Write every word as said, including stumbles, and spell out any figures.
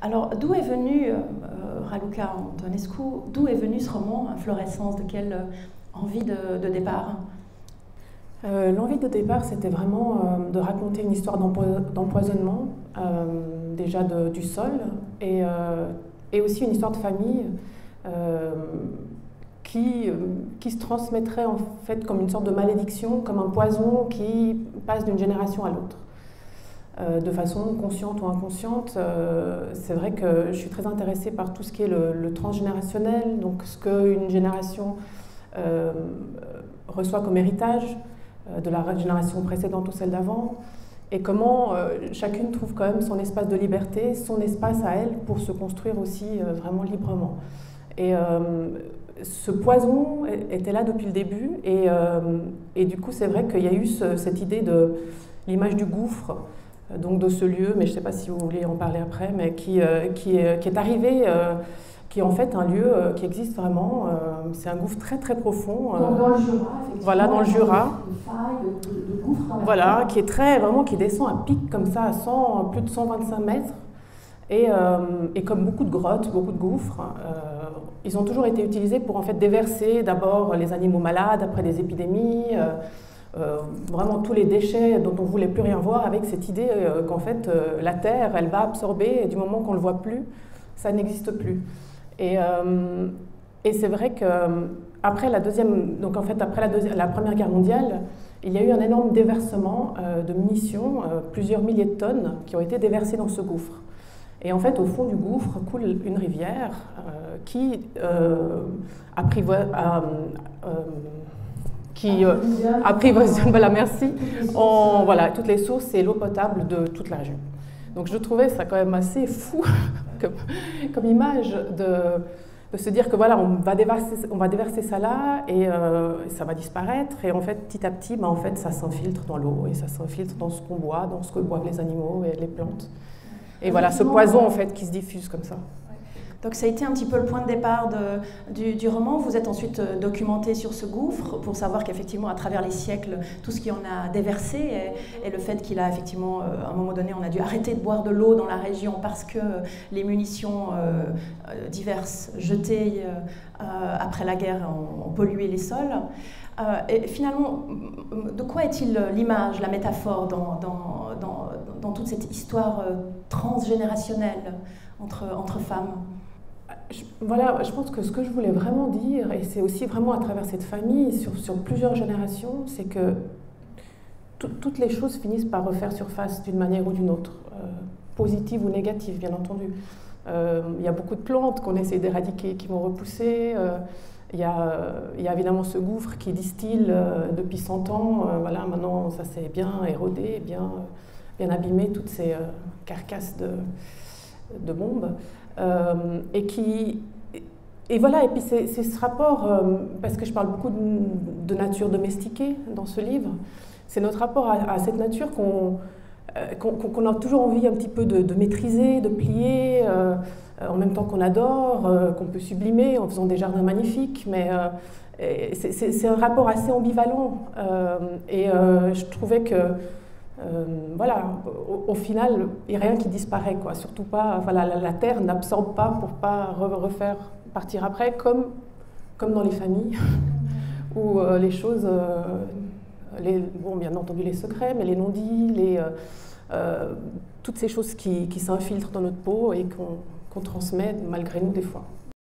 Alors, d'où est venu, euh, Raluca Antonescu, d'où est venu ce roman, Inflorescence, de quelle euh, envie de, de départ? Euh, L'envie de départ, c'était vraiment euh, de raconter une histoire d'empoisonnement, euh, déjà de, du sol, et, euh, et aussi une histoire de famille euh, qui, euh, qui se transmettrait en fait comme une sorte de malédiction, comme un poison qui passe d'une génération à l'autre. Euh, de façon consciente ou inconsciente, euh, c'est vrai que je suis très intéressée par tout ce qui est le, le transgénérationnel, donc ce qu'une génération euh, reçoit comme héritage de la génération précédente ou celle d'avant, et comment euh, chacune trouve quand même son espace de liberté, son espace à elle pour se construire aussi euh, vraiment librement. Et euh, ce poison était là depuis le début, et, euh, et du coup c'est vrai qu'il y a eu ce, cette idée de l'image du gouffre, donc de ce lieu, mais je ne sais pas si vous voulez en parler après, mais qui, euh, qui, est, qui est arrivé, euh, qui est en fait un lieu euh, qui existe vraiment. Euh, c'est un gouffre très très profond. Euh, dans, dans le Jura, effectivement. Voilà, dans le Jura. Une faille de, de, de gouffre dans la Voilà, terre. qui est très, vraiment, qui descend à pic comme ça, à cent, plus de cent vingt-cinq mètres. Et, euh, et comme beaucoup de grottes, beaucoup de gouffres, euh, ils ont toujours été utilisés pour en fait déverser d'abord les animaux malades, après des épidémies, euh, euh, vraiment tous les déchets dont on ne voulait plus rien voir, avec cette idée euh, qu'en fait euh, la terre, elle va absorber, et du moment qu'on ne le voit plus, ça n'existe plus. Et, euh, et c'est vrai que après la deuxième, donc en fait après la, deuxième, la Première Guerre mondiale, il y a eu un énorme déversement euh, de munitions, euh, plusieurs milliers de tonnes qui ont été déversées dans ce gouffre. Et en fait, au fond du gouffre coule une rivière euh, qui euh, apprivoise, euh, euh, qui euh, apprivoisonne, voilà, merci, en, voilà, toutes les sources et l'eau potable de toute la région. Donc je trouvais ça quand même assez fou comme, comme image de, de se dire que voilà, on va déverser, on va déverser ça là et euh, ça va disparaître, et en fait petit à petit, bah, en fait, ça s'infiltre dans l'eau et ça s'infiltre dans ce qu'on boit, dans ce que boivent les animaux et les plantes. Et voilà, ce poison en fait qui se diffuse comme ça. Donc ça a été un petit peu le point de départ de, du, du roman. Vous êtes ensuite documenté sur ce gouffre pour savoir qu'effectivement, à travers les siècles, tout ce qui en a déversé et, et le fait qu'il a effectivement, à un moment donné, on a dû arrêter de boire de l'eau dans la région parce que les munitions euh, diverses jetées euh, après la guerre ont, ont pollué les sols. Euh, et finalement, de quoi est-il l'image, la métaphore dans, dans, dans, dans toute cette histoire transgénérationnelle entre, entre femmes? Je, voilà, je pense que ce que je voulais vraiment dire, et c'est aussi vraiment à travers cette famille, sur, sur plusieurs générations, c'est que tout, toutes les choses finissent par refaire surface d'une manière ou d'une autre, euh, positive ou négative, bien entendu. Euh, il y a beaucoup de plantes qu'on essaie d'éradiquer, qui vont repousser. Euh, il, y a, il y a évidemment ce gouffre qui distille euh, depuis cent ans. Euh, voilà, maintenant, ça s'est bien érodé, bien, bien abîmé, toutes ces euh, carcasses de, de bombes. Euh, et qui et voilà, et puis c'est ce rapport, euh, parce que je parle beaucoup de, de nature domestiquée dans ce livre, c'est notre rapport à, à cette nature qu'on euh, qu'on qu'on a toujours envie un petit peu de, de maîtriser, de plier, euh, en même temps qu'on adore, euh, qu'on peut sublimer en faisant des jardins magnifiques, mais euh, c'est un rapport assez ambivalent, euh, et euh, je trouvais que Euh, voilà, au, au final, il n'y a rien qui disparaît, quoi. Surtout pas, voilà, la, la terre n'absorbe pas pour pas re, refaire partir après, comme, comme dans les familles, où euh, les choses, euh, les, bon, bien entendu les secrets, mais les non-dits, les, euh, euh, toutes ces choses qui, qui s'infiltrent dans notre peau et qu'on qu'on transmet malgré nous des fois.